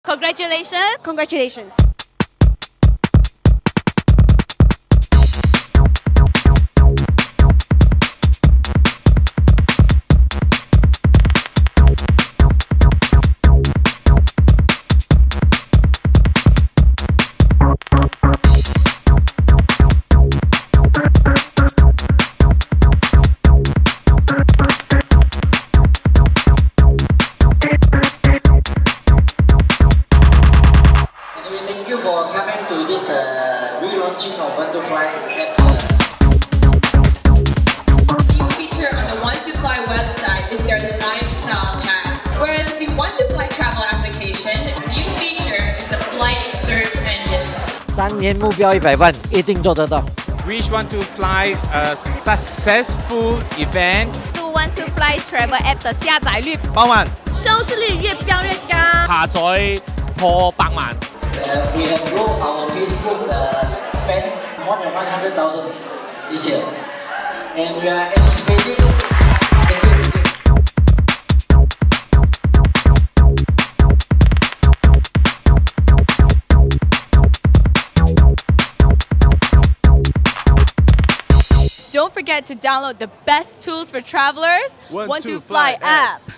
Congratulations! Congratulations! Thank you for coming to this relaunching of Want to Fly app. New feature on the Want to Fly website is their lifestyle tab. Whereas the Want to Fly travel application, new feature is the flight search engine. 3年目标100万，一定做得到。 Wish Want to Fly a successful event. 祝 Want to Fly Travel App 的下载率 100万， 收视率越飙越高。 下載破100萬。 We have grown our Facebook fans more than 100,000 this year, and we are anticipating. Don't forget to download the best tools for travelers, Want to Fly app.